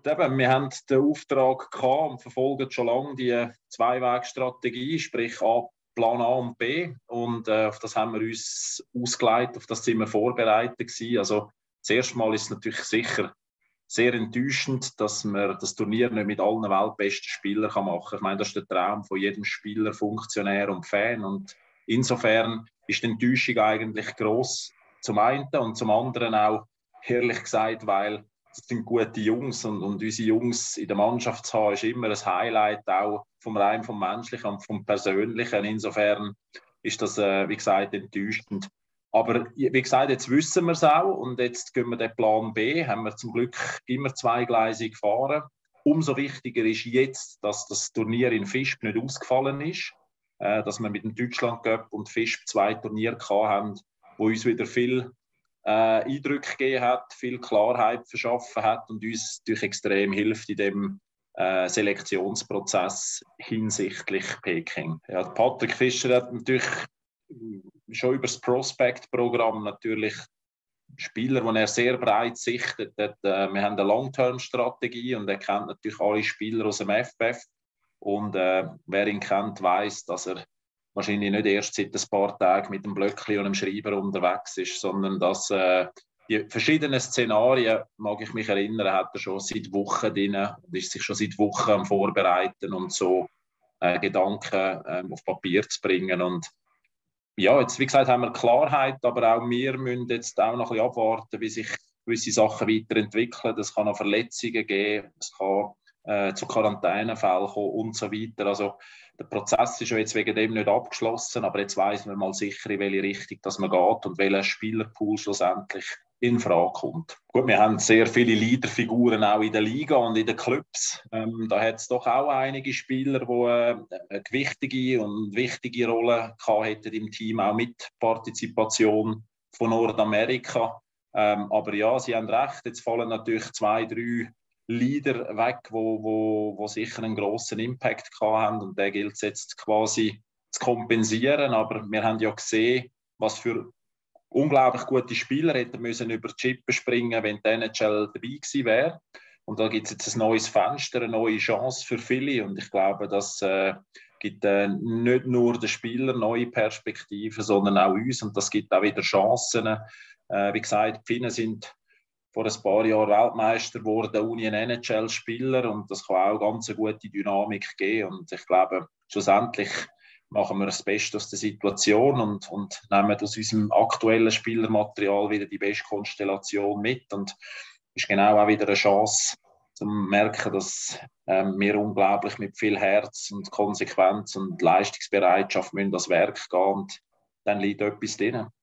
eben, wir haben den Auftrag gehabt und verfolgen schon lange die Zwei-Weg-Strategie, sprich Plan A und B. Und auf das haben wir uns ausgelegt, auf das sind wir vorbereitet gewesen. Also das erste Mal ist es natürlich sicher sehr enttäuschend, dass man das Turnier nicht mit allen weltbesten Spielern machen kann. Ich meine, das ist der Traum von jedem Spieler, Funktionär und Fan. Und insofern ist die Enttäuschung eigentlich gross zum einen und zum anderen auch, ehrlich gesagt, weil das sind gute Jungs und unsere Jungs in der Mannschaft zu haben, ist immer ein Highlight, auch vom Menschlichen und vom Persönlichen. Insofern ist das, wie gesagt, enttäuschend. Aber wie gesagt, jetzt wissen wir es auch und jetzt gehen wir den Plan B, haben wir zum Glück immer zweigleisig gefahren. Umso wichtiger ist jetzt, dass das Turnier in Visp nicht ausgefallen ist, dass wir mit dem Deutschland Cup und Visp 2 Turniere haben, wo uns wieder viel Eindrücke gegeben hat, viel Klarheit verschaffen hat und uns natürlich extrem hilft in dem Selektionsprozess hinsichtlich Peking. Ja, Patrick Fischer hat natürlich schon über das Prospect-Programm natürlich Spieler, die er sehr breit sichtet. Wir haben eine Long-Term-Strategie und er kennt natürlich alle Spieler aus dem FBF. Und wer ihn kennt, weiß, dass er wahrscheinlich nicht erst seit ein paar Tagen mit dem Blöckli und dem Schreiber unterwegs ist, sondern dass die verschiedenen Szenarien, mag ich mich erinnern, hat er schon seit Wochen drin und ist sich schon seit Wochen am Vorbereiten und so Gedanken auf Papier zu bringen. Und ja, jetzt, wie gesagt, haben wir Klarheit, aber auch wir müssen jetzt auch noch ein bisschen abwarten, wie sich gewisse Sachen weiterentwickeln. Es kann noch Verletzungen geben, es kann zu Quarantänefällen kommen und so weiter. Also der Prozess ist ja jetzt wegen dem nicht abgeschlossen, aber jetzt weiss man mal sicher, in welche Richtung das man geht und welcher Spielerpool schlussendlich in Frage kommt. Gut, wir haben sehr viele Leaderfiguren auch in der Liga und in den Clubs. Da hat es doch auch einige Spieler, die eine gewichtige und wichtige Rolle hätten im Team, auch mit Partizipation von Nordamerika. Aber ja, Sie haben recht, jetzt fallen natürlich 2, 3 Leader weg, wo sicher einen grossen Impact haben und den gilt es jetzt quasi zu kompensieren. Aber wir haben ja gesehen, was für unglaublich gute Spieler hätten müssen über die Chippen springen, wenn die NHL dabei gewesen wäre. Und da gibt es jetzt ein neues Fenster, eine neue Chance für viele. Und ich glaube, das gibt nicht nur den Spielern neue Perspektiven, sondern auch uns. Und das gibt auch wieder Chancen. Wie gesagt, die Finnen sind vor ein paar Jahren Weltmeister geworden, ohne einen NHL-Spieler. Und das kann auch ganz eine gute Dynamik geben. Und ich glaube, schlussendlich machen wir das Beste aus der Situation und nehmen aus unserem aktuellen Spielermaterial wieder die beste Konstellation mit. Und es ist genau auch wieder eine Chance, zu merken, dass wir unglaublich mit viel Herz und Konsequenz und Leistungsbereitschaft müssen das Werk gehen und dann liegt etwas drin.